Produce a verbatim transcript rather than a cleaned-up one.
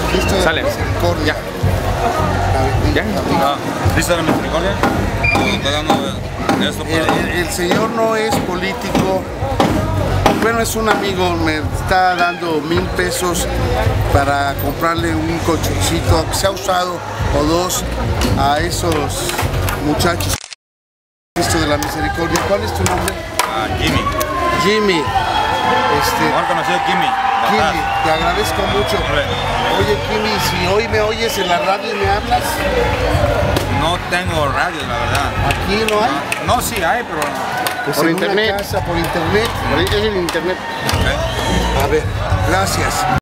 Cristo de Sale. la Misericordia. ¿Ya? Ah, ¿Cristo de la Misericordia? Está dando esto El, para... el- el Señor no es político. Bueno, es un amigo, me está dando mil pesos para comprarle un colchoncito que se ha usado o dos a esos muchachos. Cristo de la Misericordia. ¿Cuál es tu nombre? Ah, Jimmy. Jimmy. Este, Mejor conocido Jimmy. Jimmy, te agradezco mucho. Hombre. Oye, Jimmy, si hoy me oyes en la radio y me hablas, No tengo radio, la verdad. aquí no hay. No, sí hay, pero... Pues Por en internet. Una casa, por internet. Es en internet. ¿eh? A ver, gracias.